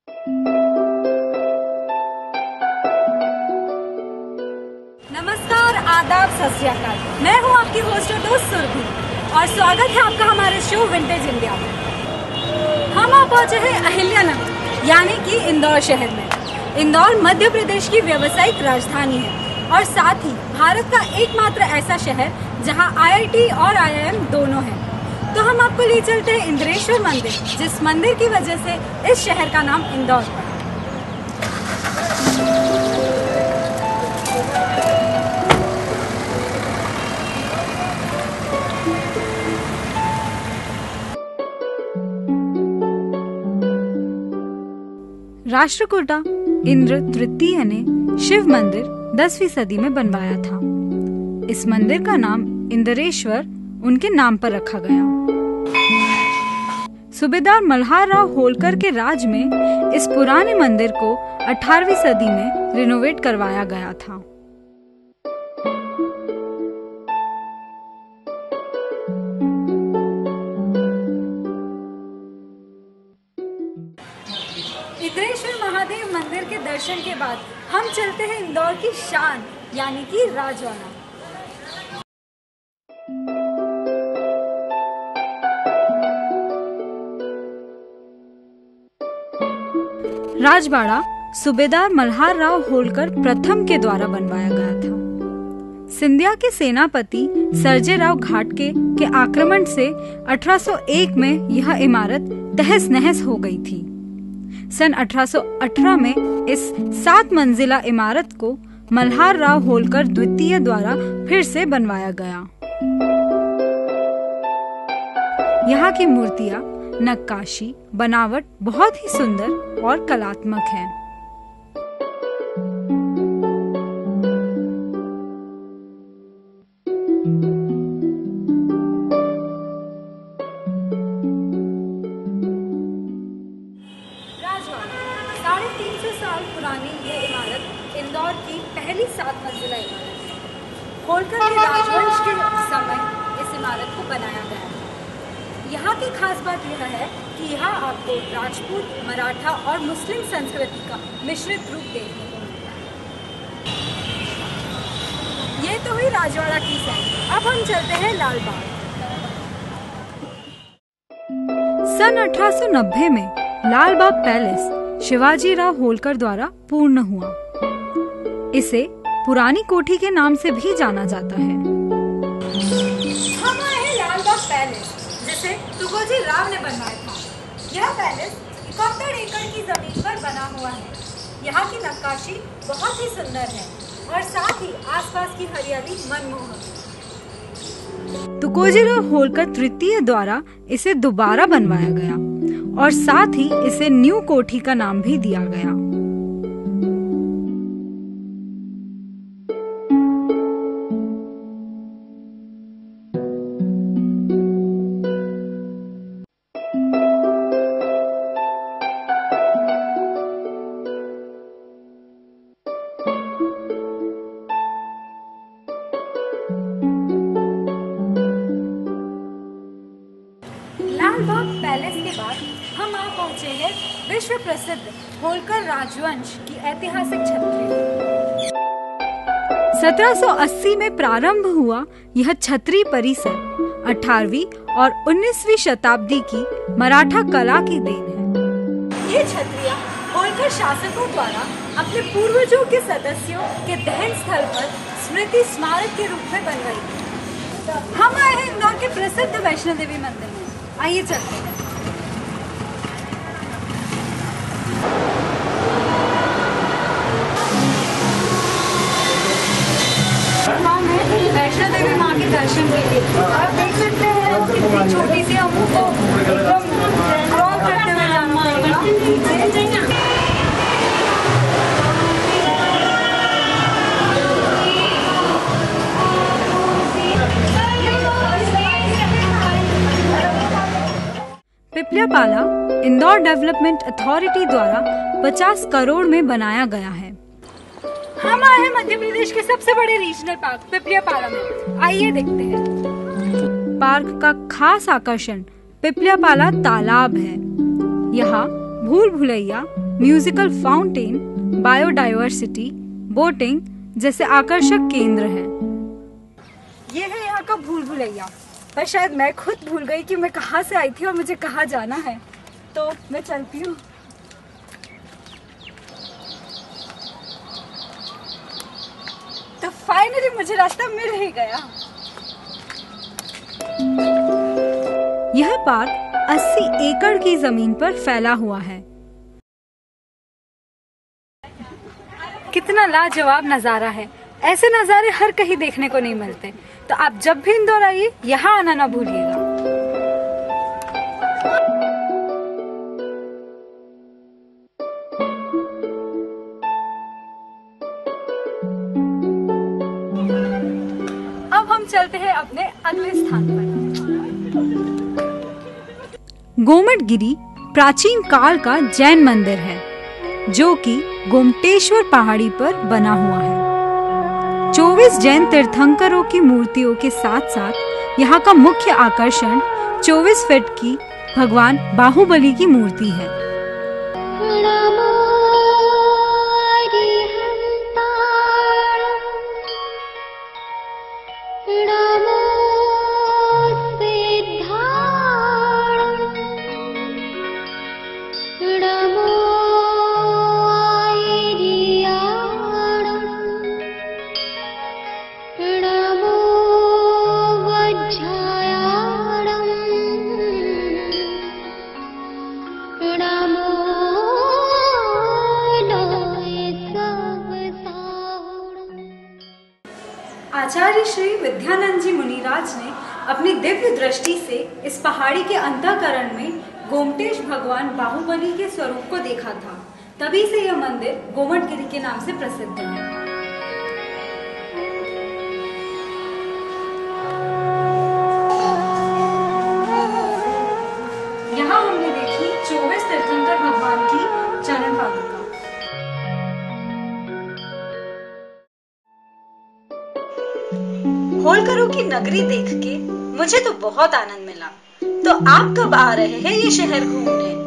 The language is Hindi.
नमस्कार, आदाब, सत श्री अकाल। मैं हूँ आपकी होस्ट और दोस्त सुरभि और स्वागत है आपका हमारे शो विंटेज इंडिया में। हम आप पहुँचे हैं अहिल्यानगर यानी कि इंदौर शहर में। इंदौर मध्य प्रदेश की व्यावसायिक राजधानी है और साथ ही भारत का एकमात्र ऐसा शहर जहाँ IIT और IIM दोनों हैं। तो हम आपको ले चलते हैं इंद्रेश्वर मंदिर, जिस मंदिर की वजह से इस शहर का नाम इंदौर पड़ा। राष्ट्रकूटा इंद्र तृतीय ने शिव मंदिर 10वीं सदी में बनवाया था। इस मंदिर का नाम इंद्रेश्वर उनके नाम पर रखा गया। सूबेदार मल्हार राव होलकर के राज में इस पुराने मंदिर को 18वीं सदी में रिनोवेट करवाया गया था। इंद्रेश्वर महादेव मंदिर के दर्शन के बाद हम चलते हैं इंदौर की शान यानी कि राजवाड़ा। राजवाड़ा सूबेदार मल्हार राव होलकर प्रथम के द्वारा बनवाया गया था। सिंधिया के सेनापति सर्जे राव घाटगे के आक्रमण से 1801 में यह इमारत तहस नहस हो गई थी। सन 1818 में इस 7 मंजिला इमारत को मल्हार राव होलकर द्वितीय द्वारा फिर से बनवाया गया। यहाँ की मूर्तियाँ, नक्काशी, बनावट बहुत ही सुंदर और कलात्मक है। राजवाड़ा 350 साल पुरानी ये इमारत इंदौर की पहली 7 मंजिला इमारत है। होलकर के राजवंश के समय इस इमारत को बनाया गया है। यहाँ की खास बात यह है कि यहाँ आपको राजपूत, मराठा और मुस्लिम संस्कृति का मिश्रित रूप देखने को मिलता है। ये तो हुई राजवाड़ा की सैर। अब हम चलते हैं लाल बाग। सन 1890 में लाल बाग पैलेस शिवाजी राव होलकर द्वारा पूर्ण हुआ। इसे पुरानी कोठी के नाम से भी जाना जाता है। हम आए हैं लाल बाग पैलेस, जिसे तुगोजी राव ने बनवाया था। यह पैलेस 71 एकड़ की जमीन पर बना हुआ है। यहाँ की नक्काशी बहुत ही सुंदर है और साथ ही आसपास की हरियाली मनमोहक है। तुगोजी राव होलकर तृतीय द्वारा इसे दोबारा बनवाया गया और साथ ही इसे न्यू कोठी का नाम भी दिया गया। लाल बाग पैलेस के बाद हम आ पहुंचे हैं विश्व प्रसिद्ध होलकर राजवंश की ऐतिहासिक छतरी। 1780 में प्रारंभ हुआ यह छतरी परिसर 18वीं और 19वीं शताब्दी की मराठा कला की देन है। ये छतरियाँ होलकर शासकों द्वारा अपने पूर्वजों के सदस्यों के दहन स्थल पर स्मृति स्मारक के रूप में बनवाई गई। हम आए हैं इंदौर के प्रसिद्ध वैष्णो देवी मंदिर में। आइए चलते हैं। हम हैं वैष्णो देवी माँ के दर्शन के लिए। आप देख सकते हैं कितनी छोटी सी हमको एकदम क्रॉल करते हुए जाना पड़ेगा। पिपल्यापाला इंदौर डेवलपमेंट अथॉरिटी द्वारा 50 करोड़ में बनाया गया है। हम आए हैं मध्य प्रदेश के सबसे बड़े रीजनल पार्क पिपल्यापाला में। आइए देखते हैं। पार्क का खास आकर्षण पिपल्यापाला तालाब है। यहाँ भूल भुलैया, म्यूजिकल फाउंटेन, बायोडायवर्सिटी, बोटिंग जैसे आकर्षक केंद्र हैं। ये है यहाँ का भूल भुलैया, पर शायद मैं खुद भूल गई कि मैं कहाँ से आई थी और मुझे कहाँ जाना है, तो मैं चलती हूँ। तो फाइनली मुझे रास्ता मिल ही गया। यह पार्क 80 एकड़ की जमीन पर फैला हुआ है। कितना लाजवाब नजारा है। ऐसे नजारे हर कहीं देखने को नहीं मिलते, तो आप जब भी इंदौर आइए यहाँ आना ना भूलिएगा। अब हम चलते हैं अपने अगले स्थान पर। गोमटगिरी प्राचीन काल का जैन मंदिर है, जो कि गोमटेश्वर पहाड़ी पर बना हुआ है। 24 जैन तीर्थंकरों की मूर्तियों के साथ साथ यहाँ का मुख्य आकर्षण 24 फीट की भगवान बाहुबली की मूर्ति है। आचार्य श्री विद्यानंद जी मुनिराज ने अपनी दिव्य दृष्टि से इस पहाड़ी के अंतःकरण में गोमटेश भगवान बाहुबली के स्वरूप को देखा था। तभी से यह मंदिर गोमटगिरी के नाम से प्रसिद्ध है। यहाँ हमने देखी 24 तीर्थंकर भगवान की चरण पादुका। होलकरों की नगरी देख के मुझे तो बहुत आनंद मिला। तो आप कब आ रहे हैं ये शहर घूमने?